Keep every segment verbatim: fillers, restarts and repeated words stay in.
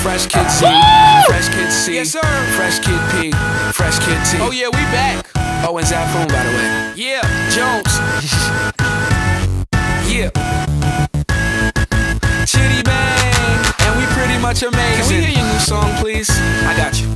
Fresh Kid C, Fresh Kid C, yes sir. Fresh Kid P, Fresh Kid T. Oh yeah, we back. Oh, and Zafoon, by the way. Yeah, Jones. Yeah. Chitty Bang, and we pretty much amazing. Can we hear your new song, please? I got you.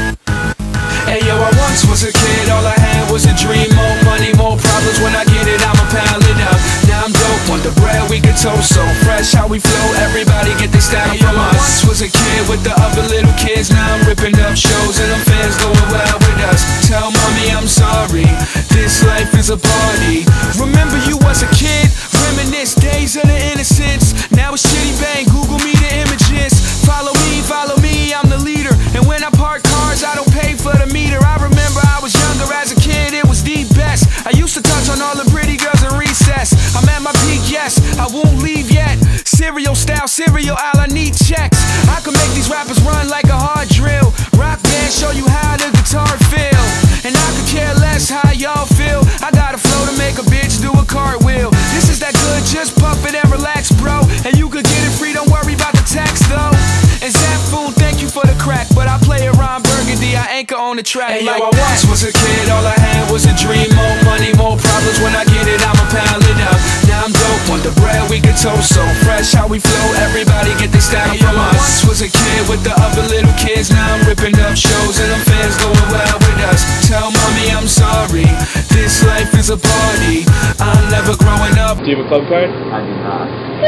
Hey yo, I once was a kid, all I had was a dream. More money, more problems, when I get it, I'ma pile it up. Now I'm dope, want the bread, we can toast. So fresh how we flow, everybody get this style from us. I once was a kid with the other little kids. Now I'm ripping up shows and them fans going wild with us. Tell mommy I'm sorry, this life is a party. Remember you was a kid, reminisce days of the innocence. Now it's Chitty Bang, Google me the images. Follow me, follow me, I'm the leader. And when I park cars, I don't pay for the meter. I remember I was younger as a kid, it was the best. I used to touch on all the pretty girls in recess. I'm at my peak, yes, I won't leave yet. Cereal style, cereal aisle, I need checks. I can make these rappers run like a hard drill. Rock band, show you how the guitar feel. And I could care less how y'all feel. I got a flow to make a bitch do a cartwheel. This is that good, just puff it and relax, bro. And you could get it free, don't worry about the tax, though. And Zafoon, thank you for the crack, but I play it Ron Burgundy, I anchor on the track. Hey, like yo, I that. Once was a kid, all I had was a dream. More money, more problems, when I get it, I'ma pile it up. Now I'm dope, want the bread, we can toast. So fresh how we flow, everybody get this style hey, from yo, us. I once was a kid with the other little kids. Now I'm ripping up shows and them fans going wild with us. Tell mommy I'm sorry, this life is a party. I'm never growing up. Do you have a club card? I do not.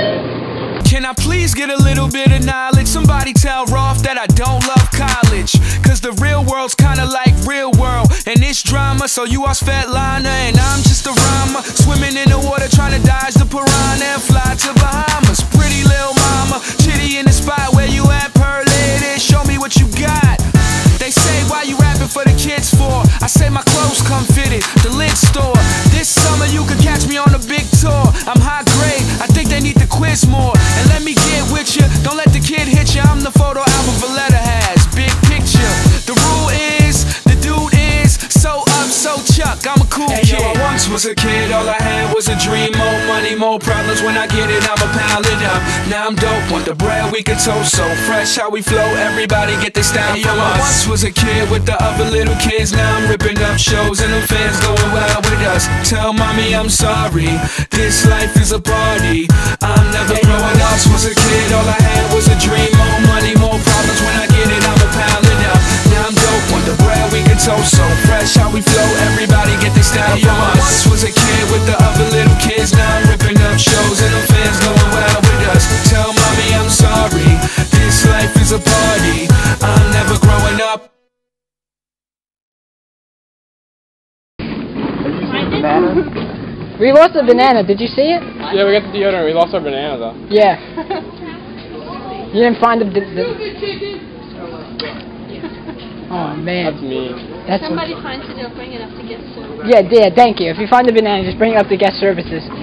Can I please get a little bit of knowledge? Somebody tell Rolf that I don't love college. Cause the real world's kinda like real world. And it's drama, so you are Svetlana and I'm just a rhymer. Swimming in the water trying to dodge the piranha and fly to Bahamas. Pretty little mama, Chitty in the spot where you at, per lady. Show me what you got. They say, why you rapping for the kids for? I say my clothes come fitted, the lid store. This summer you could catch me on a big tour. I'm high grade, I think they need to quiz more. And let me get with you, don't let the kid hit you. I'm the photo album Valletta has, big picture. The rule is, the dude is so up, so Chuck, I'm a cool hey, kid. Yo, I once was a kid, all I had was a dream. More money, more problems, when I get it, I'ma pile it up. Now I'm dope, want the bread, we can toast. So fresh how we flow, everybody get this style hey, from yo, us. I once was a kid with the other little kids. Now I'm ripping up shows and them fans going wild with us. Tell mommy I'm sorry, this life is a party. I'm never hey, growing up. I was a kid, all I had was a dream. More money, more problems, when I get it, I'ma pile it up. Now I'm dope, want the bread, we can toast. So fresh how we flow, everybody get this style hey, from us. I once was a kid with the other little kids. Now I'm ripping up shows and them fans going wild with us. Tell mommy I'm sorry, this life is a party. I'm never growing up. Banana? We lost a banana, did you see it? Yeah, we got the deodorant, we lost our banana though. Yeah. You didn't find the... the, the... Oh man. That's mean. That's Somebody finds it, they'll bring it up to guest services. Yeah, yeah, thank you. If you find the banana, just bring it up to guest services.